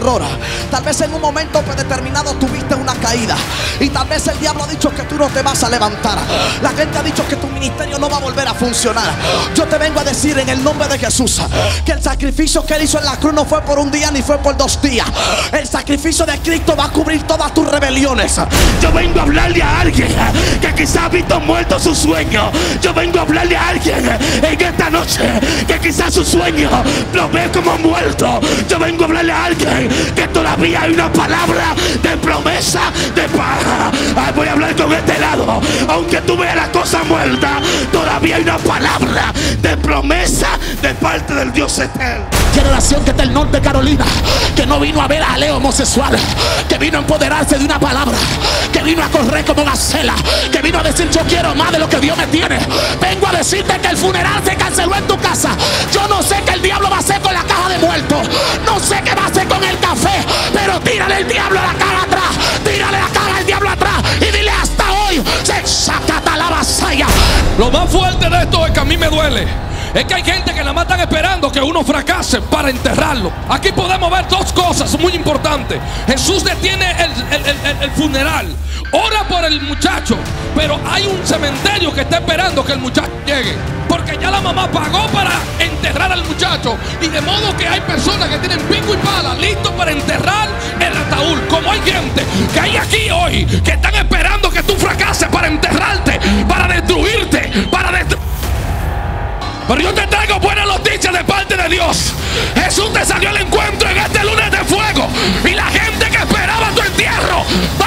error. Tal vez en un momento predeterminado tuviste una caída, y tal vez el diablo ha dicho que tú no te vas a levantar. La gente ha dicho que tu ministerio no va a volver a funcionar. Yo te vengo a decir en el nombre de Jesús que el sacrificio que él hizo en la cruz no fue por un día ni fue por 2 días. El sacrificio de Cristo va a cubrir todas tus rebeliones. Yo vengo a hablarle a alguien que quizás ha visto muerto su sueño. Yo vengo a hablarle a alguien en esta noche que quizás su sueño lo ve como muerto. Yo vengo a hablarle a alguien que todavía hay una palabra de promesa de paz. Voy a hablar con este lado. Aunque tú veas la cosa muerta, todavía hay una palabra de promesa de parte del Dios eterno. Generación que está en norte de Carolina, que no vino a ver a Leo homosexual, que vino a empoderarse de una palabra, que vino a correr como gacela, que vino a decir yo quiero más de lo que Dios me tiene. Vengo a decirte que el funeral se canceló en tu casa. Yo no sé qué el diablo va a hacer con la caja de muertos, no sé qué va a hacer con el café, pero tírale el diablo a la cara atrás, tírale la cara al diablo atrás y dile hasta hoy se saca la vasalla. Lo más fuerte de esto es que a mí me duele. Es que hay gente que nada más están esperando que uno fracase para enterrarlo. Aquí podemos ver 2 cosas muy importantes. Jesús detiene el funeral, ora por el muchacho, pero hay un cementerio que está esperando que el muchacho llegue, porque ya la mamá pagó para enterrar al muchacho. Y de modo que hay personas que tienen pico y pala listos para enterrar el ataúd. Como hay gente que hay aquí hoy que están esperando que tú fracases para enterrarte, para destruirte, Pero yo te traigo buenas noticias de parte de Dios. Jesús te salió al encuentro en este lunes de fuego, y la gente que esperaba tu entierro